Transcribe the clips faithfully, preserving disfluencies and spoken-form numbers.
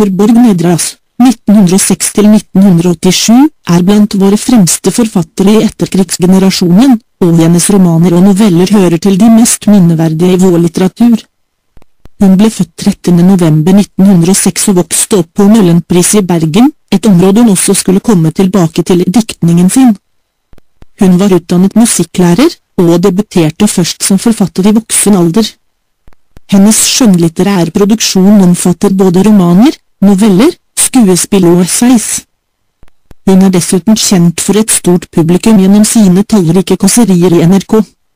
Torborg Nedreas, nitten hundre og seks til nitten hundre og åttisju, er blant våre fremste forfattere i etterkrigsgenerasjonen, og hennes romaner og noveller hører til de mest minneverdige i vår litteratur. Hun ble født trettende november nitten hundre og seks og vokste opp på Møhlenpris i Bergen, et område hun også skulle komme tilbake til i diktningen sin. Hun var utdannet musikklærer, og debuterte først som forfatter i voksen alder. Hennes skjønnlitterære produksjon omfatter både romaner, noveller, skuespill og essays. Hun er dessuten kjent for et stort publikum gjennom sine tallrike kåserier i N R K.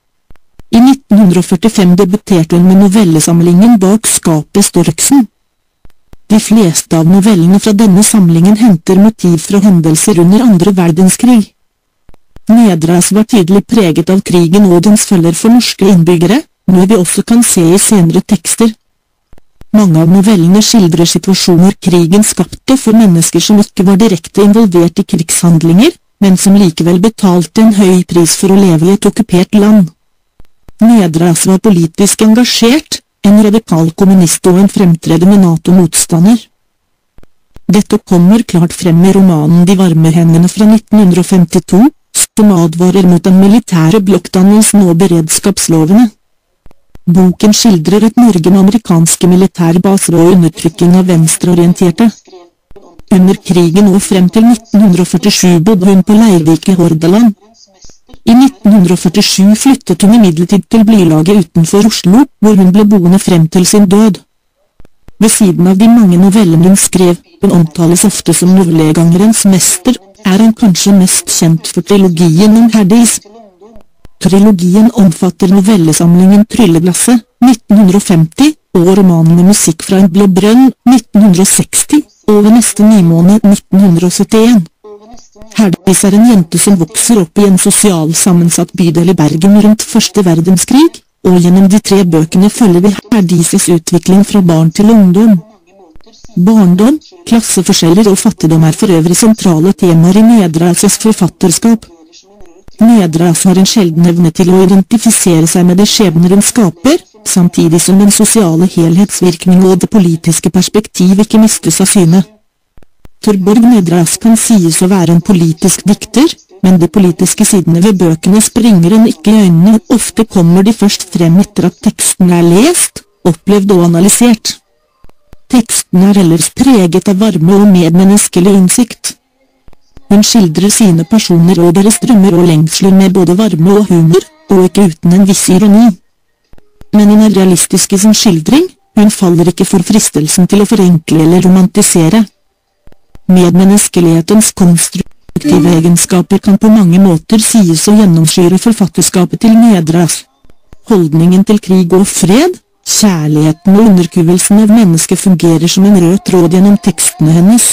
I nitten hundre og førtifem debuterte hun med novellesamlingen Bak skapet Storksen. De fleste av novellene fra denne samlingen henter motiv fra hendelser under andre verdenskrig. Nedreas var tydelig preget av krigen og dens følger for norske innbyggere, noe vi også kan se i senere tekster. Mange av novellene skildrer situasjoner krigen skapte for mennesker som ikke var direkte involvert i krigshandlinger, men som likevel betalte en høy pris for å leve i et okkupert land. Nedreas var politisk engasjert, en radikal kommunist og en fremtredende NATO-motstander. Dette kommer klart frem i romanen De varme hendene fra nitten hundre og femtito, som advarer mot den militære blokkdannelsen og beredskapslovene. Boken skildrer et Norge med amerikanske militærbaser og undertrykking av venstreorienterte. Under krigen og frem til nitten hundre og førtisju bodde hun på Leirvik i Hordaland. I nitten hundre og førtisju flyttet hun imidlertid til Blylaget utenfor Oslo, hvor hun ble boende frem til sin død. Ved siden av de mange novellene hun skrev, hun omtales ofte som novellegangerens mester, er han kanskje mest kjent for trilogien om Herdis. Trilogien omfatter novellesamlingen Trylleglasset, nitten hundre og femti, og romanene Musikk fra en blå brønn, nitten hundre og seksti, og Ved neste nymåne, nitten hundre og syttien. Herdis er en jente som vokser opp i en sosial sammensatt bydel i Bergen rundt første verdenskrig, og gjennom de tre bøkene følger vi Herdises utvikling fra barn til ungdom. Barndom, klasseforskjeller og fattigdom er for øvrig sentrale temaer i Nedreas' forfatterskap. Nedreas har en sjelden evne til å identifisere seg med de skjebner hun skaper, samtidig som den sosiale helhetsvirkning og det politiske perspektiv ikke mistes av syne. Torborg Nedreas kan sies å være en politisk dikter, men de politiske sidene ved bøkene springer en ikke i øynene, ofte kommer de først frem etter at teksten er lest, opplevd og analysert. Teksten er ellers preget av varme og medmenneskelig innsikt. Hun skildrer sine personer og deres drømmer og lengsler med både varme og humor, og ikke uten en viss ironi. Men hun er realistisk i sin skildring, hun faller ikke for fristelsen til å forenkle eller romantisere. Medmenneskelighetens konstruktive egenskaper kan på mange måter sies å gjennomsyre forfatterskapet til Nedreas. Holdningen til krig og fred, kjærligheten og underkuvelsen av mennesket fungerer som en rød tråd gjennom tekstene hennes.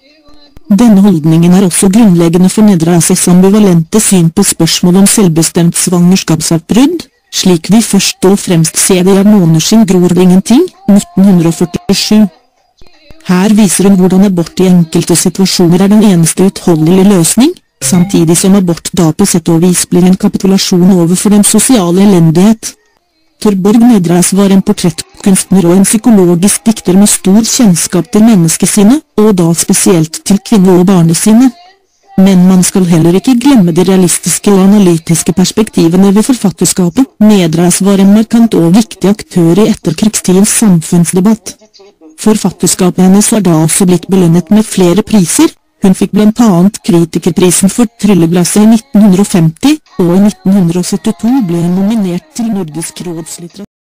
Denne holdningen er også grunnleggende for Nedreas' ambivalente syn på spørsmål om selvbestemt svangerskapsavbrudd, slik vi først og fremst ser det av Måneskinn gror ingenting, nitten hundre og førtisju. Her viser hun hvordan abort i enkelte situasjoner er den eneste utholdelige løsning, samtidig som abort da på sett og vis blir en kapitulasjon overfor den sosiale elendighet. Torborg Nedreas var en portrettkunstner og en psykologisk dikter med stor kjennskap til menneskesinnet, og da spesielt til kvinne- og barnesinnet. Men man skal heller ikke glemme de realistiske og analytiske perspektivene ved forfatterskapet. Nedreas var en markant og viktig aktør i etterkrigstidens samfunnsdebatt. Forfatterskapet hennes har da også blitt belønnet med flere priser. Hun fikk blant annet Kritikerprisen for Trylleglasset i nitten hundre og femti, og i nitten hundre og syttito ble hun nominert til Nordisk råds litteratur.